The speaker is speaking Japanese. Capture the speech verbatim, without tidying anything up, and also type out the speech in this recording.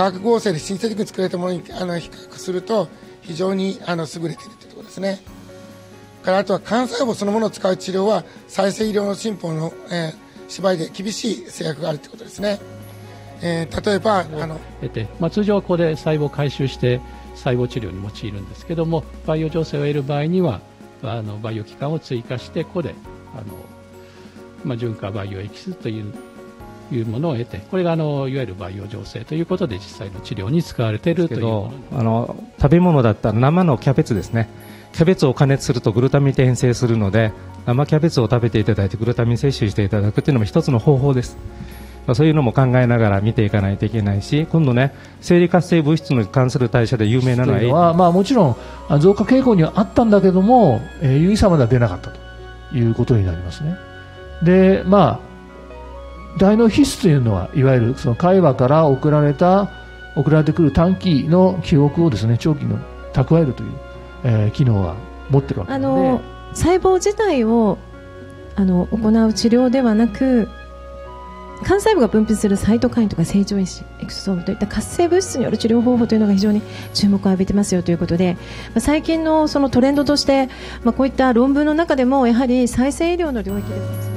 化学合成で新生的に作られたものにあの比較すると非常にあの優れているというところですね。からあとは幹細胞そのものを使う治療は再生医療の進歩の、えー、芝居で厳しい制約があるということですね。えー、例えばあの得て、まあ、通常はここで細胞を回収して細胞治療に用いるんですけども、培養浄化を得る場合にはあの培養器官を追加してここであの、まあ、純化培養エキスといういうものを得て、これがあのいわゆる培養浄化ということで実際の治療に使われているというものあの食べ物だったら生のキャベツですね。キャベツを加熱するとグルタミンって変性するので、生キャベツを食べていただいてグルタミン摂取していただくというのも一つの方法です。そういうのも考えながら見ていかないといけないし、今度ね、生理活性物質に関する代謝で有名なのは、 はまあ、もちろん増加傾向にはあったんだけども、えー、有意差までは出なかったということになりますね。で、まあ大脳皮質というのはいわゆるその海馬から送られた送られてくる短期の記憶をですね、長期の蓄えるという、えー、機能は持ってるわけなので、 あの細胞自体をあの行う治療ではなく、幹細胞が分泌するサイトカインとか成長因子、エクソソームといった活性物質による治療方法というのが非常に注目を浴びてますよということで、まあ、最近のそのトレンドとして、まあ、こういった論文の中でもやはり再生医療の領域で